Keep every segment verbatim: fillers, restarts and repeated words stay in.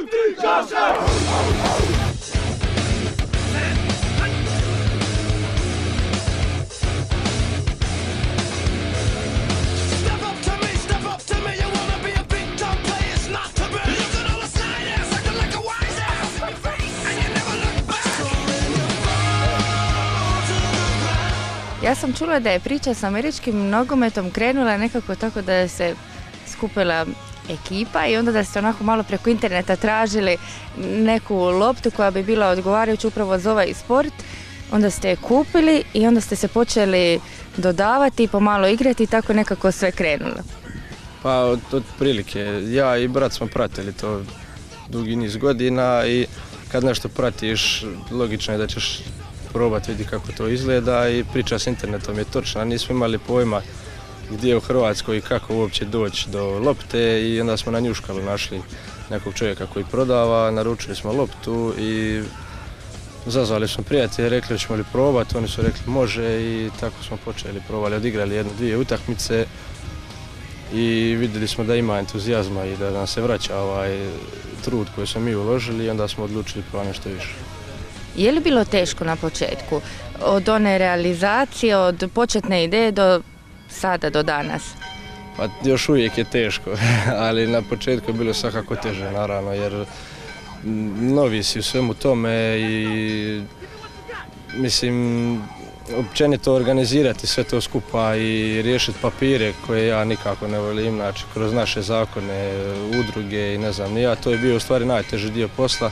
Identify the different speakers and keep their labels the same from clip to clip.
Speaker 1: tri, čaše!
Speaker 2: Ja sam čula da je priča s američkim nogometom krenula nekako tako da se skupila ekipa i onda da ste onako malo preko interneta tražili neku loptu koja bi bila odgovarajuća upravo za ovaj sport. Onda ste je kupili i onda ste se počeli dodavati i pomalo igrati i tako nekako sve krenulo.
Speaker 3: Pa od, od prilike. Ja i brat smo pratili to dugi niz godina i kad nešto pratiš logično je da ćeš probati vidi kako to izgleda i priča s internetom je točna. Nismo imali pojma gdje u Hrvatskoj i kako uopće doći do lopte i onda smo na njuškalu našli nekog čovjeka koji prodava, naručili smo loptu i zazvali smo prijatelje, rekli ćemo li probati, oni su rekli može i tako smo počeli probali, odigrali jednu, dvije utakmice i vidjeli smo da ima entuzijazma i da nam se vraća ovaj trud koji smo mi uložili i onda smo odlučili probati nešto više.
Speaker 2: Je li bilo teško na početku? Od one realizacije, od početne ideje do sada, do danas?
Speaker 3: Pa još uvijek je teško, ali na početku je bilo svakako teže, naravno, jer novi si u svemu tome i mislim, općenito organizirati sve to skupa i riješiti papire koje ja nikako ne volim, znači kroz naše zakone, udruge i ne znam ni ja, to je bio u stvari najteži dio posla.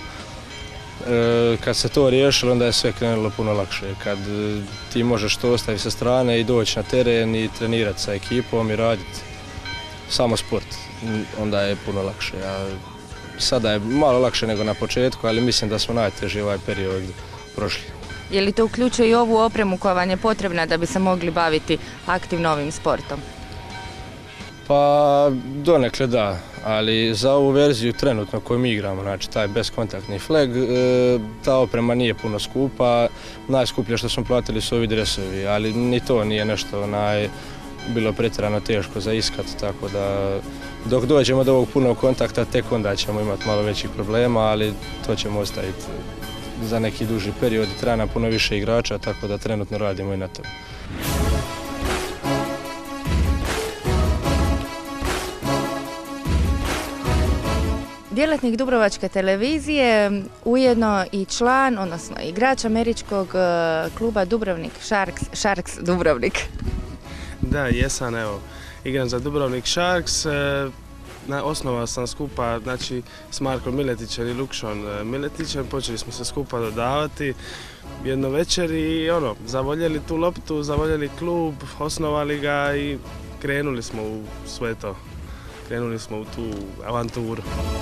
Speaker 3: Kad se to riješilo, onda je sve krenulo puno lakše. Kad ti možeš to ostaviti sa strane i doći na teren i trenirati sa ekipom i raditi samo sport, onda je puno lakše. A sada je malo lakše nego na početku, ali mislim da smo najteži ovaj period prošli.
Speaker 2: Je li to uključuje i ovu opremu koja vam je potrebna da bi se mogli baviti aktivno ovim sportom?
Speaker 3: Pa donekle da, ali za ovu verziju trenutno koju mi igramo, znači taj beskontaktni flag, ta oprema nije puno skupa, najskuplje što smo platili su ovi dresovi, ali ni to nije nešto naj, bilo pretjerano teško za iskat, tako da dok dođemo do ovog punog kontakta tek onda ćemo imati malo većih problema, ali to ćemo ostaviti za neki duži period, treba nam puno više igrača, tako da trenutno radimo i na tome.
Speaker 2: Djelatnik Dubrovačke televizije, ujedno i član, odnosno igrač američkog kluba Dubrovnik Sharks, Sharks Dubrovnik.
Speaker 4: Da, jesam, evo, igram za Dubrovnik Sharks. Osnovao sam skupa, znači, s Markom Miletićem i Lukšom Miletićem, počeli smo se skupa dodavati jedno večer i ono, zavoljeli tu loptu, zavoljeli klub, osnovali ga i krenuli smo u sve to. Krenuli smo u tu avanturu.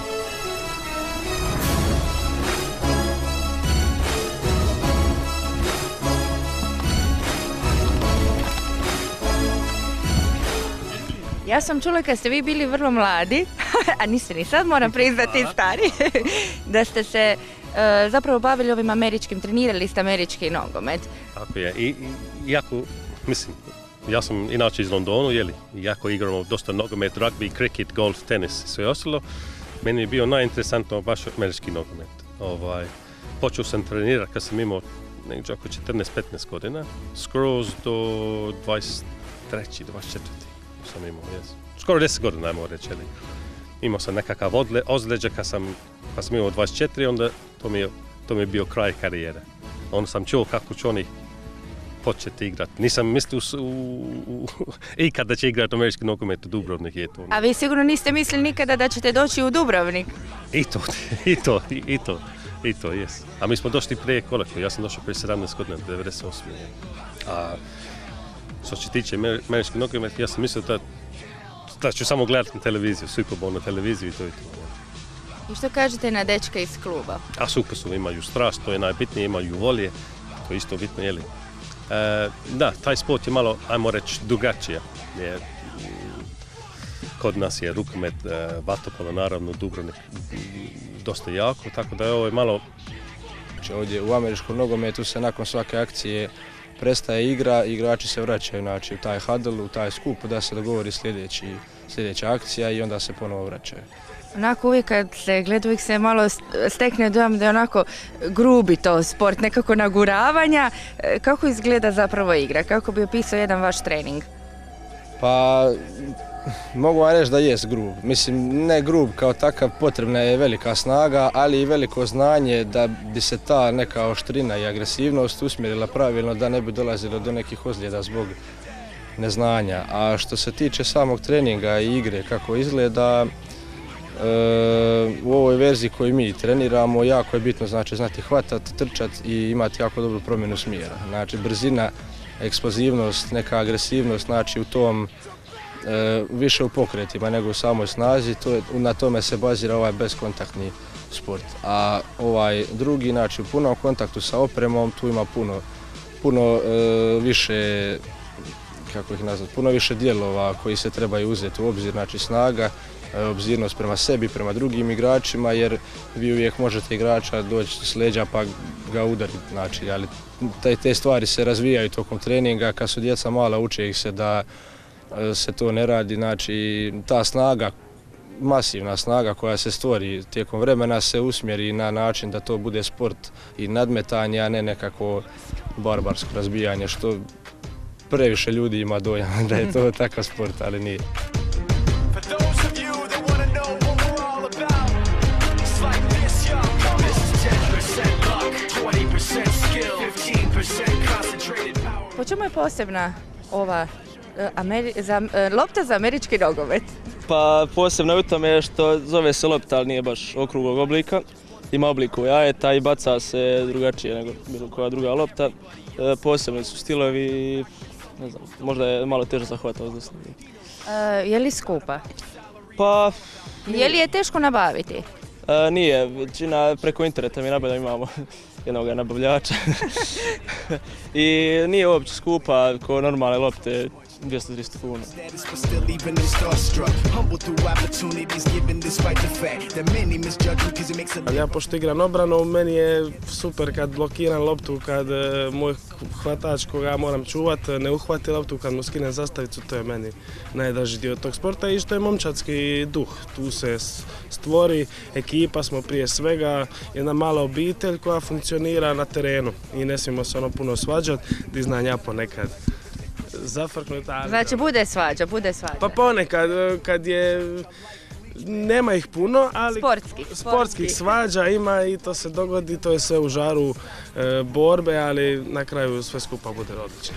Speaker 2: Ja sam čula kad ste vi bili vrlo mladi, a niste ni sad, moram priznati stari, da ste se e, zapravo bavili ovim američkim, trenirali ste američki nogomet.
Speaker 5: Tako je, i, i jako, mislim, ja sam inače iz Londonu, jeli, jako igramo dosta nogomet, rugby, kriket, golf, tenis i sve ostalo. Meni je bio najinteresantno baš američki nogomet. Ovaj, počeo sam trenirati kad sam imao negdje oko četrnaest petnaest godina, skroz do dvadeset treće dvadeset četvrte sam imao, jes. Skoro deset godina, ajmo reći, jeli. Imao sam nekakav ozljeđe kad sam, kad sam imao dvadeset četiri, onda to mi je, to mi je bio kraj karijere. Onda sam čuo kako će oni početi igrati. Nisam mislio i kada će igrati američki nogomet u Dubrovnik. Je to.
Speaker 2: A vi sigurno niste mislili nikada da ćete doći u Dubrovnik?
Speaker 5: I to, i to, i to, i to, jes. A mi smo došli prije koliko? Ja sam došao prije sedamnaest godina, devedeset osme. A što se tiče američki nogomet, ja sam mislio da, da ću samo gledati na televiziju, Super Bowl na televiziju i to i to.
Speaker 2: I što kažete na dečke iz kluba?
Speaker 5: A super su, imaju strast, to je najbitnije, imaju volje, to je isto bitno, jeli. E, da, taj sport je malo, ajmo reći, drugačije. Je, kod nas je rukomet, e, vaterpolo, naravno, Dubrovnik dosta jako, tako da je ovo je malo...
Speaker 3: Ovdje u američkom nogometu se nakon svake akcije prestaje igra, igrači se vraćaju znači, u taj huddle, u taj skup da se dogovori sljedeći sljedeća akcija i onda se ponovo vraćaju.
Speaker 2: Onako uvijek kad se gleda, uvijek se malo stekne dojam da je onako grubi to sport, nekako naguravanja. Kako izgleda zapravo igra? Kako bi opisao jedan vaš trening?
Speaker 3: Pa, mogu vam reći da jest grub. Mislim, ne grub kao takav, potrebna je velika snaga, ali i veliko znanje da bi se ta neka oštrina i agresivnost usmjerila pravilno, da ne bi dolazilo do nekih ozljeda zbog neznanja. A što se tiče samog treninga i igre kako izgleda, u ovoj verziji koju mi treniramo jako je bitno znači znati hvatati, trčati i imati jako dobru promjenu smjera. Znači brzina, eksplozivnost, neka agresivnost, znači u tom e, više u pokretima nego u samoj snazi, to je, na tome se bazira ovaj bezkontaktni sport. A ovaj drugi, znači u punom kontaktu sa opremom, tu ima puno, puno e, više, kako ih nazvati, puno više dijelova koji se trebaju uzeti u obzir, znači snaga, obzirnost prema sebi, prema drugim igračima, jer vi uvijek možete igrača doći s leđa pa ga udariti, znači, ali te, te stvari se razvijaju tokom treninga, kad su djeca mala uče ih se da se to ne radi, znači ta snaga, masivna snaga koja se stvori tijekom vremena se usmjeri na način da to bude sport i nadmetanje, a ne nekako barbarsko razbijanje, što previše ljudi ima dojam da je to takav sport, ali nije.
Speaker 2: Po čemu je posebna ova Ameri za, lopta za američki nogomet?
Speaker 1: Pa posebno je u tome što zove se lopta, ali nije baš okruglog oblika. Ima obliku jajeta i baca se drugačije nego bilo koja druga lopta. E, posebni su stilovi i ne znam, možda je malo teže zahvata uzlasno.
Speaker 2: E, je li skupa?
Speaker 1: Pa...
Speaker 2: Je li je teško nabaviti?
Speaker 1: E, nije, većina preko interneta mi nabavljamo, imamo jednog nabavljača. I nije uopće skupa, ko normalne lopte, dvjesto do trista kuna.
Speaker 4: Ja pošto igram obranu, meni je super kad blokiram loptu, kad moj hvatač koga moram čuvat ne uhvati loptu, kad mu skinem zastavicu, to je meni najdraži dio tog sporta i što je momčadski duh. Tu se stvori ekipa, smo prije svega jedna mala obitelj koja funkcionira na terenu i ne smijemo se ono puno svađati, di znam ja ponekad zafrknuti.
Speaker 2: Znači bude svađa, bude svađa.
Speaker 4: Pa ponekad kad je, nema ih puno, ali
Speaker 2: sportskih,
Speaker 4: sportskih svađa ima i to se dogodi, to je sve u žaru e, borbe, ali na kraju sve skupa bude odlično.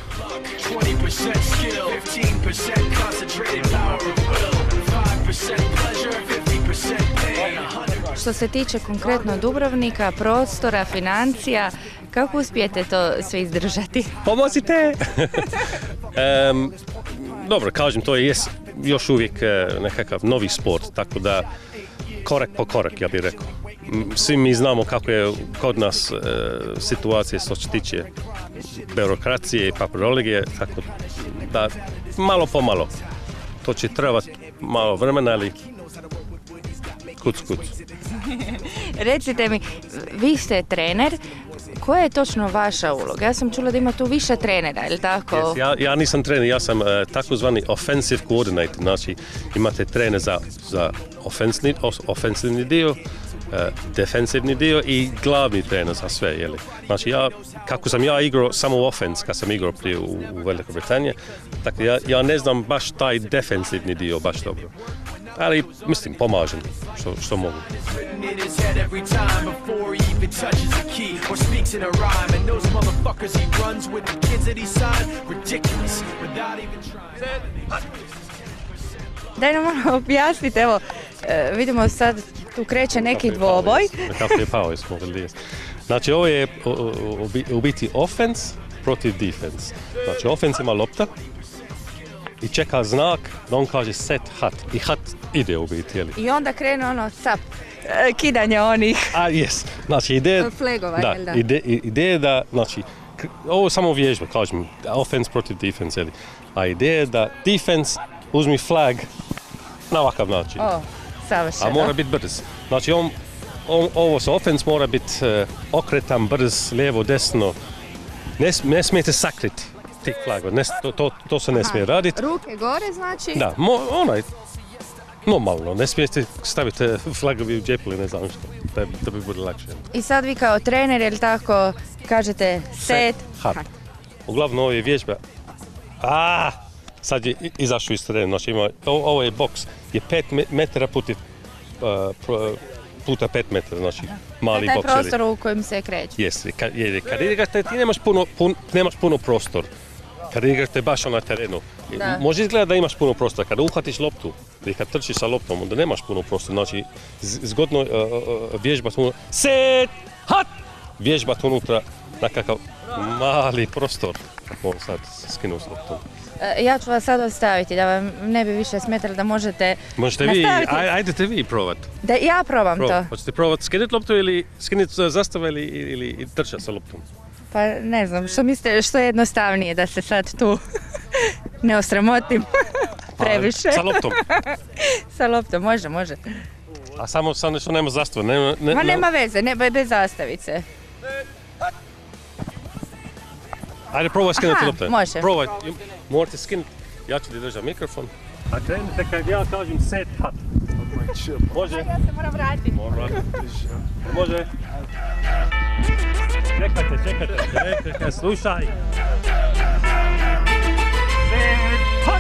Speaker 2: Što se tiče konkretno Dubrovnika, prostora, financija, kako uspijete to sve izdržati?
Speaker 5: Pomozite! um, dobro, kažem, to je još uvijek nekakav novi sport, tako da korak po korak, ja bih rekao. Svi mi znamo kako je kod nas e, situacija što se tiče birokracije i papirologije, tako da malo po malo. To će trebati malo vremena, ali kuc, kuc.
Speaker 2: Recite mi, vi ste trener, koja je točno vaša uloga? Ja sam čula da ima tu više trenera, je li tako?
Speaker 5: Yes, ja, ja nisam trener, ja sam uh, takozvani offensive coordinator, znači imate trener za, za ofensivni, ofensivni dio, uh, defensivni dio i glavni trener za sve, je li? Znači ja, kako sam ja igrao samo offense, kad sam igrao prije u, u Velikoj Britaniji, tako ja, ja ne znam baš taj defensivni dio baš dobro. Ali, mislim, pomažem što, što mogu.
Speaker 2: Daj nam malo objasnite, evo, vidimo sad tu kreće neki dvoboj.
Speaker 5: Kako je pao, jesmo gledali. Znači, ovo je u biti offense protiv defense. Znači, offense ima lopta i čeka znak da on kaže set hat i hat ide u biti, jeli?
Speaker 2: I onda krene ono cap, kidanje onih
Speaker 5: a jes, znači ide
Speaker 2: flegova,
Speaker 5: da,
Speaker 2: jel da?
Speaker 5: Ide, ide da, znači ovo samo vježba, kažem, offense protiv defense, jeli? A ideja je da defense uzmi flag na ovakav način.
Speaker 2: O, savršeno.
Speaker 5: A mora biti brz. Znači on, on, ovo sa offense mora biti uh, okretan, brz, lijevo, desno. Ne, ne smijete sakriti tih flagova, to, to, to se ne smije raditi.
Speaker 2: Ruke gore znači?
Speaker 5: Da, mo, onaj, Normalno, ne smijete staviti flagovi u džepu ili ne znam što, da, da bi bude lakše.
Speaker 2: I sad vi kao trener, jel tako, kažete set,
Speaker 5: hard. Uglavnom ovo je vježba. A, sad je izašao iz terena, znači ima, ovo, ovo je boks, je pet metara puti, uh, pro, puta pet metara, znači mali boks.
Speaker 2: To je taj prostor u kojem se kreće.
Speaker 5: Jesi, kad, jer, kad igrate ti nemaš puno, pun, nemaš puno prostor. Kad igrate baš na terenu, da. Može izgledati da imaš puno prostora. Kada uhvatiš loptu i kad trčiš sa loptom, onda nemaš puno prostora. Znači, zgodno uh, uh, vježbati unutra. Set! Hat! Vježbati unutra nekakav mali prostor. Mogu sad skinuti s loptom.
Speaker 2: E, ja ću vas sad ostaviti, da vam ne bi više smetali, da možete
Speaker 5: Možete
Speaker 2: nastaviti.
Speaker 5: vi, aj, ajdete vi probat.
Speaker 2: Da ja probam
Speaker 5: Prob.
Speaker 2: to.
Speaker 5: Hoćete probat skinuti loptu ili skinuti zastava ili, ili, ili trčati sa loptom?
Speaker 2: Pa ne znam, što mislite, što je jednostavnije, da se sad tu ne osramotim previše.
Speaker 5: A, sa loptom?
Speaker 2: Sa loptom, može, može.
Speaker 5: A samo, samo što nema zastava? Ne, ne,
Speaker 2: Ma nema veze, ne, bez zastavice.
Speaker 5: Ajde, probaj skinuti lopte.
Speaker 2: Može.
Speaker 5: Probaj, morate skinuti. Ja ću ti držati mikrofon. A krenite kad ja kažem set, hat. Može?
Speaker 2: Ja se moram vratiti.
Speaker 5: Moram vratiti. Može? Čekajte, čekajte, čekajte, slušaj. Set, hat!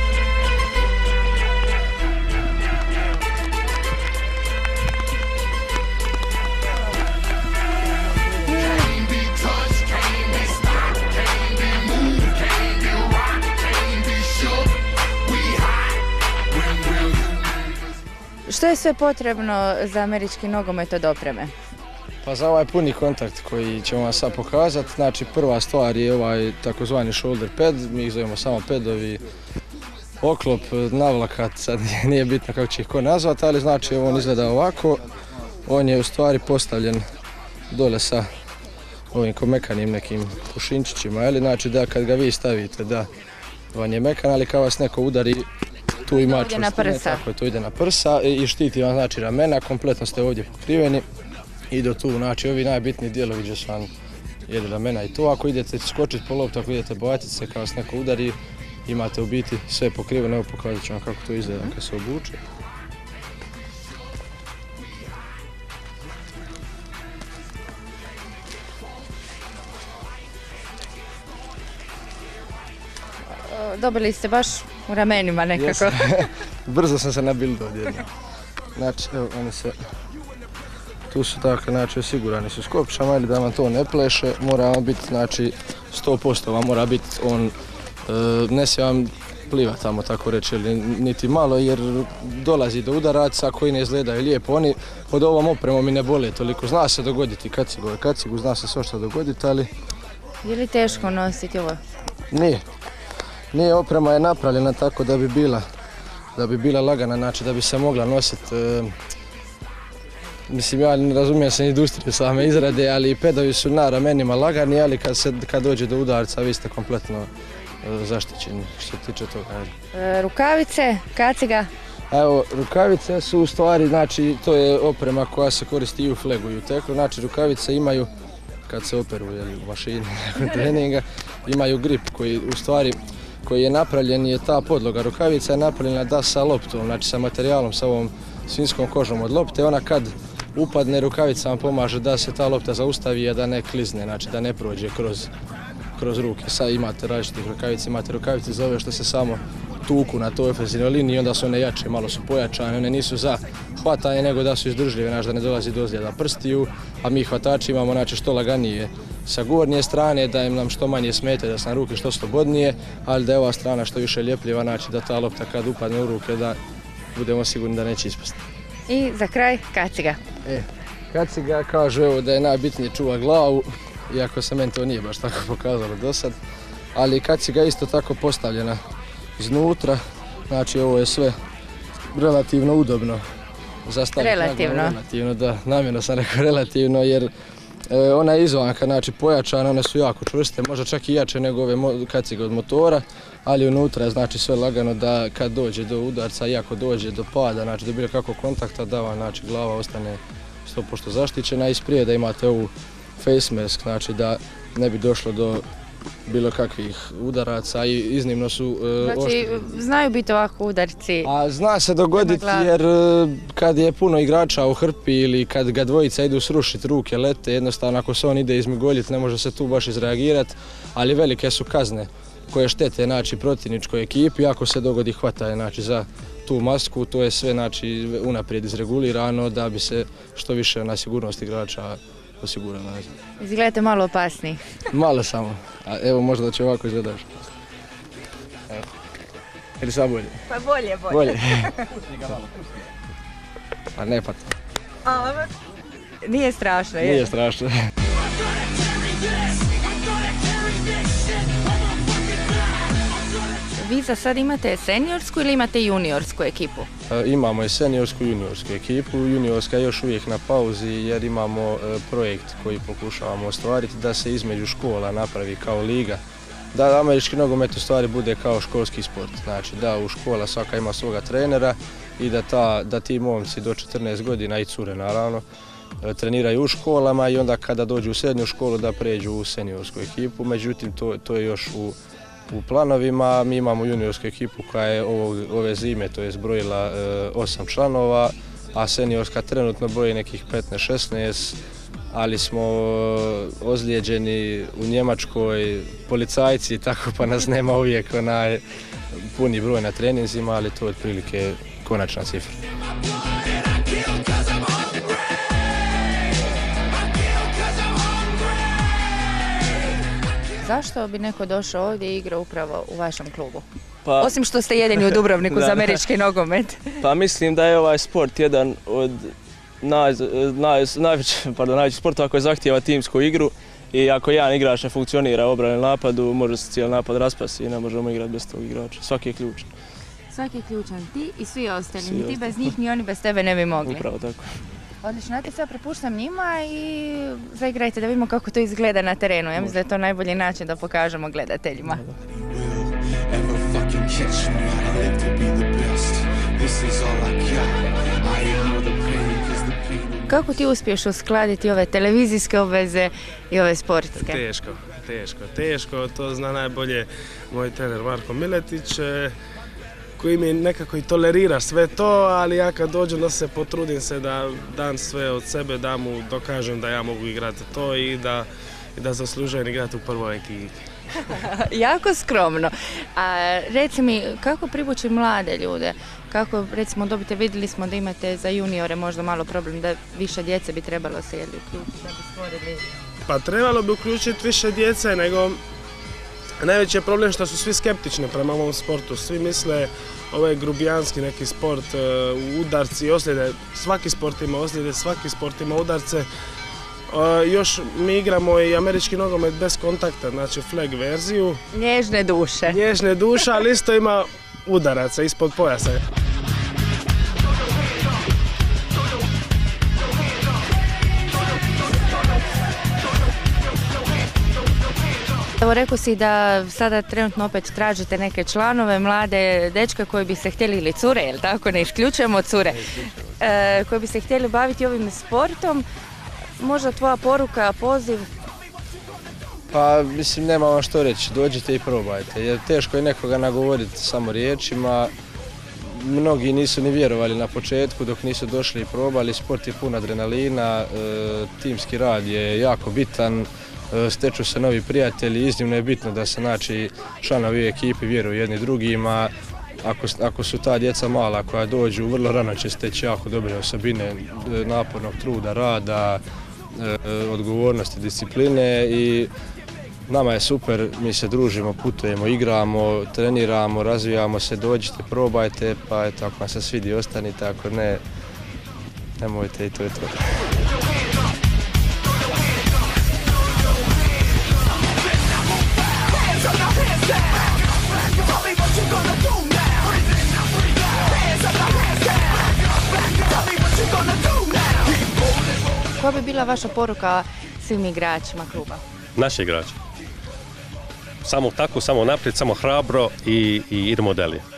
Speaker 2: Što je sve potrebno za američki nogomet od opreme?
Speaker 3: Pa za ovaj puni kontakt koji ćemo vam sad pokazati, znači prva stvar je ovaj takozvani shoulder pad, mi ih zovemo samo padovi, oklop, navlakat, sad nije bitno kako će ih ko nazvati, ali znači on izgleda ovako, on je u stvari postavljen dole sa ovim ko mekanim nekim pušinčićima, ali znači da kad ga vi stavite da on je mekan, ali kad vas neko udari, tu ima čvrstine, tako je, to ide na prsa i štiti vam znači ramena, kompletno ste ovdje pokriveni i do tu, znači ovi najbitniji dijelovi gdje su vam jede ramena i to, ako idete skočiti po loptu, ako idete baciti se kad vas neko udari, imate u biti sve pokriveno, evo pokazat ću vam kako to izgleda kad se obuče.
Speaker 2: Dobili ste baš u ramenima nekako.
Speaker 3: Yes. Brzo sam se nabildo odjedno. Znači, evo, oni se, tu su tako, znači, osigurani su s kopčama, ili da vam to ne pleše, mora vam biti, znači, sto posto vam mora biti, on e, ne se vam pliva tamo, tako reći, ili niti malo, jer dolazi do udaraca koji ne izgledaju lijepo. Oni pod ovom opremom i ne bole toliko, zna se dogoditi kacigu, kacigu, zna se sve što dogoditi, ali...
Speaker 2: Je li teško nositi ovo?
Speaker 3: Nije. Nije, oprema je napravljena tako da bi bila, da bi bila lagana, znači da bi se mogla nositi. E, mislim, ja ne razumijem se industrije same izrade, ali pedovi su na ramenima lagani, ali kad, se, kad dođe do udarca vi ste kompletno e, zaštićeni što se tiče toga.
Speaker 2: E, rukavice, kaciga?
Speaker 3: Evo, rukavice su u stvari, znači to je oprema koja se koristi i u flegu i u teklu, znači rukavice imaju, kad se operu jel, u mašini nakon treninga, imaju grip koji u stvari koji je napravljen je ta podloga. Rukavica je napravljena da sa loptom, znači sa materijalom, sa ovom svinjskom kožom od lopte. Ona kad upadne, rukavica vam pomaže da se ta lopta zaustavi, a da ne klizne, znači da ne prođe kroz, kroz ruke. Sad imate različitih rukavica, imate rukavice za ove što se samo tuku na toj ofenzivnoj liniji, onda su one jače, malo su pojačane, one nisu za hvatanje, nego da su izdržljive, znači da ne dolazi do ozljeda prstiju, a mi hvatači imamo znači, što laganije sa gornje strane, da im nam što manje smete, da su nam ruke što slobodnije, ali da je ova strana što više ljepljiva, znači da ta lopta kad upadne u ruke, da budemo sigurni da neće ispasti.
Speaker 2: I za kraj, kaciga.
Speaker 3: E, kaciga kažu evo da je najbitnije čuva glavu, iako se meni to nije baš tako pokazalo do sad, ali kaciga je isto tako postavljena iznutra, znači ovo je sve relativno udobno za staviti.
Speaker 2: Relativno?
Speaker 3: Relativno, da, namjerno sam rekao relativno jer e, ona je izvanka, znači pojačana, one su jako čvrste, možda čak i jače nego ove kacige od motora, ali unutra je znači sve lagano da kad dođe do udarca i ako dođe do pada, znači do bilo kakvog kontakta, da vam znači, glava ostane sto posto zaštićena i isprije da imate ovu face mask, znači da ne bi došlo do bilo kakvih udaraca i iznimno su uh,
Speaker 2: Znači,
Speaker 3: oštri.
Speaker 2: znaju biti ovako udarci.
Speaker 3: A zna se dogoditi jer uh, kad je puno igrača u hrpi ili kad ga dvojica idu srušiti, ruke lete, jednostavno ako se on ide izmigoljiti ne može se tu baš izreagirati, ali velike su kazne koje štete znači, protivničkoj ekipi ako se dogodi hvatanje znači, za tu masku, to je sve znači, unaprijed izregulirano da bi se što više na sigurnost igrača osigurala.
Speaker 2: Izgledate malo opasniji.
Speaker 3: Malo samo, a evo možda da će ovako izgledaš. Evo. Ili sad bolje?
Speaker 2: Pa bolje, bolje.
Speaker 3: Bolje. Pa ne pa.
Speaker 2: Nije strašno, je?
Speaker 3: Nije strašno.
Speaker 2: Vi za sad imate seniorsku ili imate juniorsku ekipu?
Speaker 3: E, imamo i seniorsku i juniorsku ekipu. Juniorska je još uvijek na pauzi jer imamo e, projekt koji pokušavamo ostvariti da se između škola napravi kao liga. Da američki nogomet u stvari bude kao školski sport. Znači da u škola svaka ima svoga trenera i da, ta, da ti momci do četrnaest godina i cure naravno e, treniraju u školama i onda kada dođu u srednju školu da pređu u seniorsku ekipu. Međutim to, to je još u U planovima. Mi imamo juniorsku ekipu koja je ovog, ove zime to je zbrojila e, osam članova, a seniorska trenutno broji nekih petnaest šesnaest, ali smo ozlijeđeni u Njemačkoj, policajci, tako pa nas nema uvijek onaj puni broj na treninzima, ali to je otprilike konačna cifra.
Speaker 2: Zašto bi neko došao ovdje i igrao upravo u vašem klubu?
Speaker 1: Pa,
Speaker 2: Osim što ste jedini u Dubrovniku za američki nogomet.
Speaker 1: pa mislim da je ovaj sport jedan od naj, naj, najvećih najveći sportova koji zahtijeva timsku igru i ako jedan igrač ne funkcionira u obrani napadu, može se cijeli napad raspasti i ne možemo igrati bez tog igrača. Svaki je ključan.
Speaker 2: Svaki je ključan, ti i svi ostali.
Speaker 1: Svi
Speaker 2: Ni ti
Speaker 1: ostali.
Speaker 2: bez njih, ni oni bez tebe ne bi mogli.
Speaker 1: Upravo tako.
Speaker 2: Odlično, ja ti sad prepuštam njima i zaigrajte da vidimo kako to izgleda na terenu. Ja mislim da je to najbolji način da pokažemo gledateljima. Kako ti uspiješ uskladiti ove televizijske obveze i ove sportske?
Speaker 4: Teško, teško, teško. To zna najbolje moj trener Marko Miletić, koji mi nekako i tolerira sve to, ali ja kad dođem da se potrudim se da dam sve od sebe, da mu dokažem da ja mogu igrati to i da, i da zaslužujem igrati u prvoj ekipi.
Speaker 2: Jako skromno. A reci mi, kako privući mlade ljude? Kako, recimo, dobite, vidjeli smo da imate za juniore možda malo problem da više djece bi trebalo se jeli uključiti da bi stvorili?
Speaker 4: Pa trebalo bi uključiti više djece, nego najveći je problem što su svi skeptični prema ovom sportu. Svi misle ovo je grubijanski neki sport, udarci i osljede. Svaki sport ima osljede, svaki sport ima udarce. Još mi igramo i američki nogomet bez kontakta, znači flag verziju.
Speaker 2: Nježne duše.
Speaker 4: Nježne duše, ali isto ima udaraca ispod pojasa.
Speaker 2: Evo, rekao si da sada trenutno opet tražite neke članove, mlade dečke koji bi se htjeli, ili cure, jel tako, ne isključujemo cure, e, koji bi se htjeli baviti ovim sportom. Možda tvoja poruka, poziv?
Speaker 3: Pa mislim nema vam što reći, dođite i probajte jer teško je nekoga nagovoriti samo riječima. Mnogi nisu ni vjerovali na početku dok nisu došli i probali, sport je pun adrenalina, e, timski rad je jako bitan. Steču se novi prijatelji, iznimno je bitno da se znači članovi ekipi vjeruju jedni drugima. Ako, ako su ta djeca mala koja dođu, vrlo rano će steći jako dobre osobine napornog truda, rada, odgovornosti, discipline i nama je super, mi se družimo, putujemo, igramo, treniramo, razvijamo se, dođite, probajte, pa eto, ako vam se svidi ostanite, ako ne, nemojte i to je to.
Speaker 2: Koja bi bila vaša poruka svim igračima kluba?
Speaker 5: Naši igrači. Samo tako, samo naprijed, samo hrabro i, i idemo dalje.